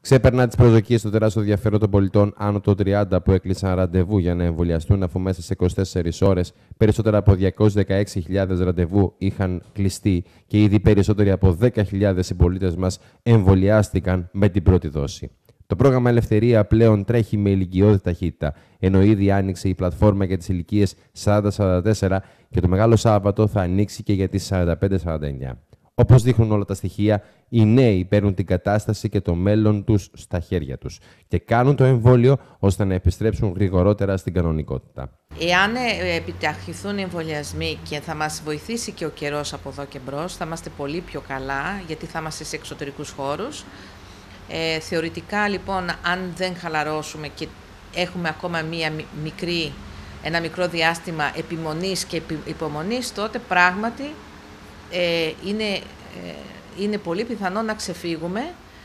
Ξέπερνα τις προσδοκίες στο τεράστιο ενδιαφέρον των πολιτών άνω των 30 που έκλεισαν ραντεβού για να εμβολιαστούν, αφού μέσα σε 24 ώρες περισσότερα από 216.000 ραντεβού είχαν κλειστεί και ήδη περισσότεροι από 10.000 συμπολίτες μας εμβολιάστηκαν με την πρώτη δόση. Το πρόγραμμα Ελευθερία πλέον τρέχει με ηλικιώδη ταχύτητα, ενώ ήδη άνοιξε η πλατφόρμα για τις ηλικίες 40-44 και το Μεγάλο Σάββατο θα ανοίξει και για τις 45-49. Όπως δείχνουν όλα τα στοιχεία, οι νέοι παίρνουν την κατάσταση και το μέλλον τους στα χέρια τους και κάνουν το εμβόλιο ώστε να επιστρέψουν γρηγορότερα στην κανονικότητα. Εάν επιταχυνθούν οι εμβολιασμοί και θα μας βοηθήσει και ο καιρός από εδώ και μπρος, θα είμαστε πολύ πιο καλά, γιατί θα είμαστε σε εξωτερικούς χώρους. Θεωρητικά, λοιπόν, αν δεν χαλαρώσουμε και έχουμε ακόμα ένα μικρό διάστημα επιμονής και υπομονής, τότε πράγματι είναι πολύ πιθανό να ξεφύγουμε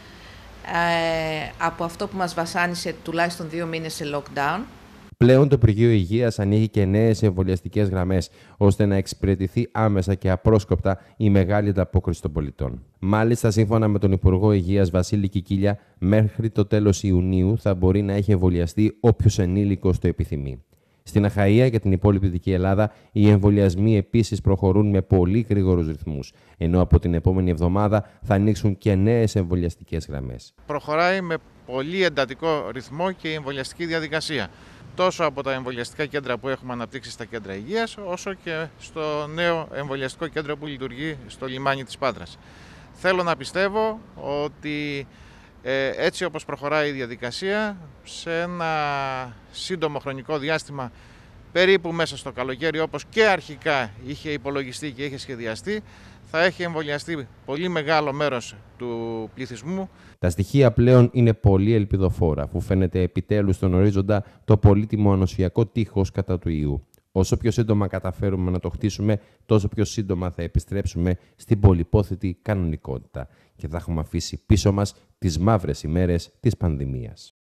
από αυτό που μας βασάνισε τουλάχιστον 2 μήνες σε lockdown. Πλέον το Υπουργείο Υγείας ανοίγει και νέες εμβολιαστικές γραμμές, ώστε να εξυπηρετηθεί άμεσα και απρόσκοπτα η μεγάλη ανταπόκριση των πολιτών. Μάλιστα, σύμφωνα με τον Υπουργό Υγείας Βασίλη Κικίλια, μέχρι το τέλος Ιουνίου θα μπορεί να έχει εμβολιαστεί όποιος ενήλικος το επιθυμεί. Στην Αχαΐα και την υπόλοιπη Δυτική Ελλάδα, οι εμβολιασμοί επίσης προχωρούν με πολύ γρήγορους ρυθμούς, ενώ από την επόμενη εβδομάδα θα ανοίξουν και νέες εμβολιαστικές γραμμές. Προχωράει με πολύ εντατικό ρυθμό και η εμβολιαστική διαδικασία, τόσο από τα εμβολιαστικά κέντρα που έχουμε αναπτύξει στα κέντρα υγείας, όσο και στο νέο εμβολιαστικό κέντρο που λειτουργεί στο λιμάνι της Πάτρας. Θέλω να πιστεύω ότι έτσι όπως προχωράει η διαδικασία, σε ένα σύντομο χρονικό διάστημα, περίπου μέσα στο καλοκαίρι, όπως και αρχικά είχε υπολογιστεί και είχε σχεδιαστεί, θα έχει εμβολιαστεί πολύ μεγάλο μέρος του πληθυσμού. Τα στοιχεία πλέον είναι πολύ ελπιδοφόρα, αφού φαίνεται επιτέλους στον ορίζοντα το πολύτιμο ανοσιακό τείχος κατά του ιού. Όσο πιο σύντομα καταφέρουμε να το χτίσουμε, τόσο πιο σύντομα θα επιστρέψουμε στην πολυπόθητη κανονικότητα και θα έχουμε αφήσει πίσω μας τις μαύρες ημέρες της πανδημίας.